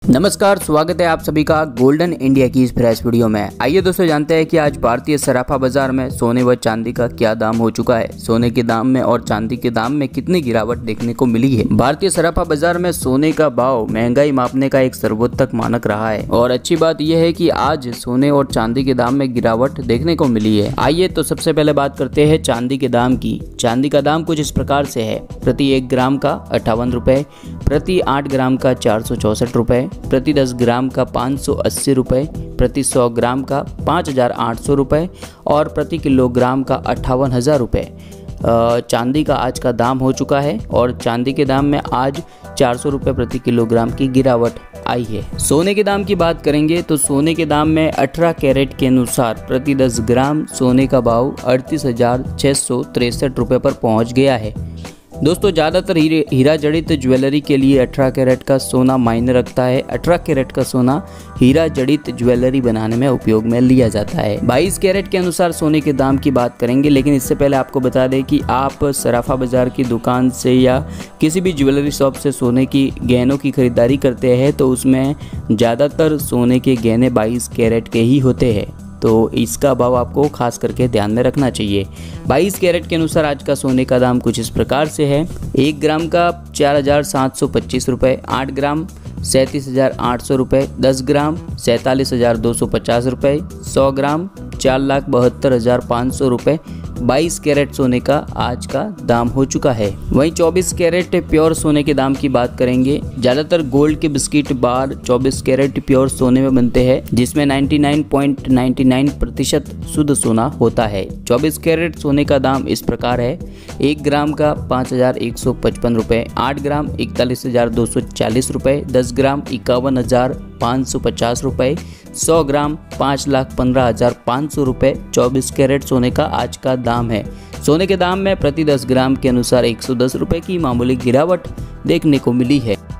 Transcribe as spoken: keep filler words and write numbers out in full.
नमस्कार, स्वागत है आप सभी का गोल्डन इंडिया की इस फ्रेश वीडियो में। आइए दोस्तों जानते हैं कि आज भारतीय सराफा बाजार में सोने व चांदी का क्या दाम हो चुका है, सोने के दाम में और चांदी के दाम में कितनी गिरावट देखने को मिली है। भारतीय सराफा बाजार में सोने का भाव महंगाई मापने का एक सर्वोत्तम मानक रहा है और अच्छी बात यह है कि आज सोने और चांदी के दाम में गिरावट देखने को मिली है। आइए तो सबसे पहले बात करते हैं चांदी के दाम की। चांदी का दाम कुछ इस प्रकार से है। प्रति एक ग्राम का अट्ठावन रुपए, प्रति आठ ग्राम का चार सौ चौसठ रुपए, प्रति दस ग्राम का पाँच सौ अस्सी रुपये, प्रति सौ ग्राम का पाँच हज़ार आठ सौ रुपये और प्रति किलोग्राम का अट्ठावन हज़ार रुपये चांदी का आज का दाम हो चुका है। और चांदी के दाम में आज चार सौ रुपये प्रति किलोग्राम की गिरावट आई है। सोने के दाम की बात करेंगे तो सोने के दाम में अठारह कैरेट के अनुसार प्रति दस ग्राम सोने का भाव अड़तीस हज़ार छः सौ तिरसठ रुपये पर पहुँच गया है। दोस्तों ज़्यादातर हीरा जड़ित ज्वेलरी के लिए अठारह कैरेट का सोना मायने रखता है। अठारह कैरेट का सोना हीरा जड़ित ज्वेलरी बनाने में उपयोग में लिया जाता है। बाईस कैरेट के अनुसार सोने के दाम की बात करेंगे, लेकिन इससे पहले आपको बता दें कि आप सराफा बाजार की दुकान से या किसी भी ज्वेलरी शॉप से सोने की गहनों की खरीदारी करते हैं तो उसमें ज़्यादातर सोने के गहने बाईस कैरेट के ही होते हैं, तो इसका भाव आपको खास करके ध्यान में रखना चाहिए। बाईस कैरेट के अनुसार आज का सोने का दाम कुछ इस प्रकार से है। एक ग्राम का चार हज़ार सात सौ पच्चीस रुपये, आठ ग्राम सैंतीस हज़ार आठ सौ रुपये, दस ग्राम सैंतालीस हज़ार दो सौ पचास रुपये, सौ ग्राम चार लाख बहत्तर हज़ार पाँच सौ रुपये बाईस कैरेट सोने का आज का दाम हो चुका है। वहीं चौबीस कैरेट प्योर सोने के दाम की बात करेंगे। ज़्यादातर गोल्ड के बिस्किट बार चौबीस कैरेट प्योर सोने में बनते हैं, जिसमें निन्यानवे पॉइंट निन्यानवे प्रतिशत शुद्ध सोना होता है। चौबीस कैरेट सोने का दाम इस प्रकार है। एक ग्राम का पाँच हज़ार एक सौ पचपन रुपये, आठ ग्राम इकतालीस हज़ार दो सौ चालीस रुपये, दस ग्राम इक्यावन हज़ार पाँच सौ पचास रुपये, सौ ग्राम पाँच लाख पंद्रह हज़ार पाँच सौ रुपये चौबीस कैरेट सोने का आज का दाम है। सोने के दाम में प्रति दस ग्राम के अनुसार एक सौ दस रुपये की मामूली गिरावट देखने को मिली है।